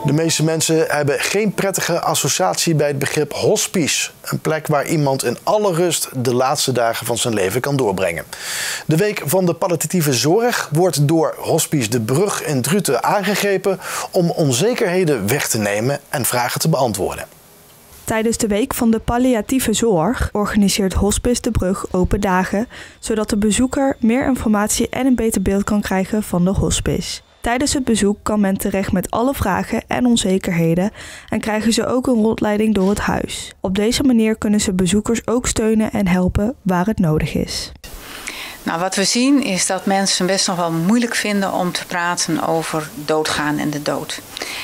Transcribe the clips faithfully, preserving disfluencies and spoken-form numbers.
De meeste mensen hebben geen prettige associatie bij het begrip hospice. Een plek waar iemand in alle rust de laatste dagen van zijn leven kan doorbrengen. De Week van de Palliatieve Zorg wordt door Hospice De Brug in Druten aangegrepen om onzekerheden weg te nemen en vragen te beantwoorden. Tijdens de Week van de Palliatieve Zorg organiseert Hospice De Brug open dagen, zodat de bezoeker meer informatie en een beter beeld kan krijgen van de hospice. Tijdens het bezoek kan men terecht met alle vragen en onzekerheden en krijgen ze ook een rondleiding door het huis. Op deze manier kunnen ze bezoekers ook steunen en helpen waar het nodig is. Nou, wat we zien is dat mensen best nog wel moeilijk vinden om te praten over doodgaan en de dood.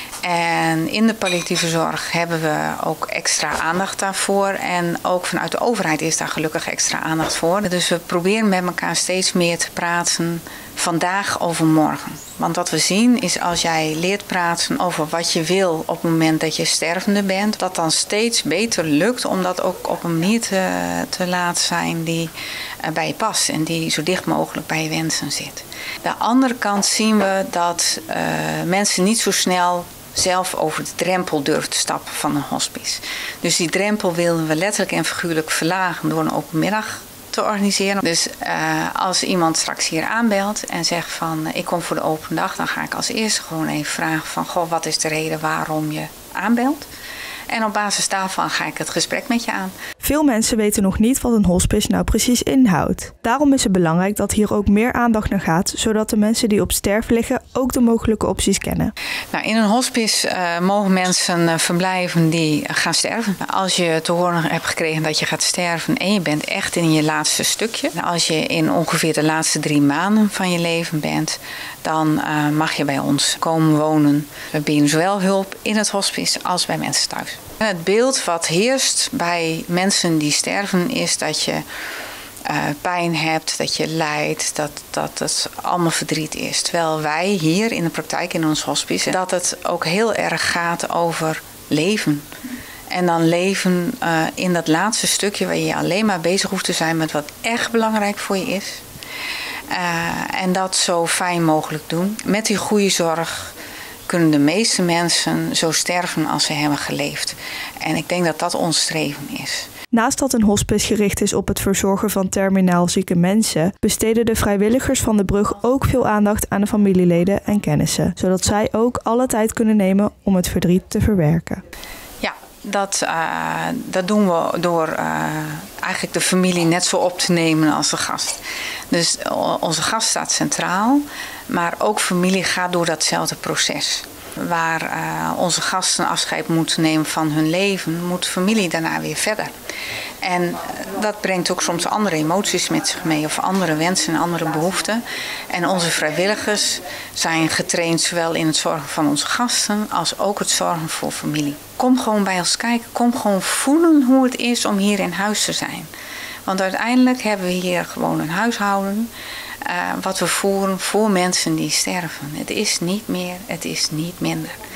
En in de palliatieve zorg hebben we ook extra aandacht daarvoor. En ook vanuit de overheid is daar gelukkig extra aandacht voor. Dus we proberen met elkaar steeds meer te praten vandaag over morgen. Want wat we zien is als jij leert praten over wat je wil op het moment dat je stervende bent, dat dan steeds beter lukt om dat ook op een manier te, te laten zijn die uh, bij je past en die zo dicht mogelijk bij je wensen zit. Aan de andere kant zien we dat uh, mensen niet zo snel zelf over de drempel durven te stappen van een hospice. Dus die drempel willen we letterlijk en figuurlijk verlagen door een open middag te organiseren. Dus uh, als iemand straks hier aanbelt en zegt van ik kom voor de open dag, dan ga ik als eerste gewoon even vragen van goh, wat is de reden waarom je aanbelt? En op basis daarvan ga ik het gesprek met je aan. Veel mensen weten nog niet wat een hospice nou precies inhoudt. Daarom is het belangrijk dat hier ook meer aandacht naar gaat, zodat de mensen die op sterven liggen ook de mogelijke opties kennen. Nou, in een hospice uh, mogen mensen uh, verblijven die gaan sterven. Als je te horen hebt gekregen dat je gaat sterven en je bent echt in je laatste stukje. Als je in ongeveer de laatste drie maanden van je leven bent, dan uh, mag je bij ons komen wonen. We bieden zowel hulp in het hospice als bij mensen thuis. En het beeld wat heerst bij mensen die sterven is dat je uh, pijn hebt, dat je lijdt, dat, dat het allemaal verdriet is. Terwijl wij hier in de praktijk in ons hospice, dat het ook heel erg gaat over leven. En dan leven uh, in dat laatste stukje waar je alleen maar bezig hoeft te zijn met wat echt belangrijk voor je is. Uh, en dat zo fijn mogelijk doen. Met die goede zorg kunnen de meeste mensen zo sterven als ze hebben geleefd. En ik denk dat dat ons streven is. Naast dat een hospice gericht is op het verzorgen van terminaal zieke mensen, besteden de vrijwilligers van de brug ook veel aandacht aan de familieleden en kennissen, zodat zij ook alle tijd kunnen nemen om het verdriet te verwerken. Ja, dat, uh, dat doen we door uh, eigenlijk de familie net zo op te nemen als de gast. Dus onze gast staat centraal, maar ook familie gaat door datzelfde proces. Waar uh, onze gasten afscheid moeten nemen van hun leven, moet familie daarna weer verder. En uh, dat brengt ook soms andere emoties met zich mee of andere wensen en andere behoeften. En onze vrijwilligers zijn getraind zowel in het zorgen van onze gasten als ook het zorgen voor familie. Kom gewoon bij ons kijken, kom gewoon voelen hoe het is om hier in huis te zijn. Want uiteindelijk hebben we hier gewoon een huishouden uh, wat we voeren voor mensen die sterven. Het is niet meer, het is niet minder.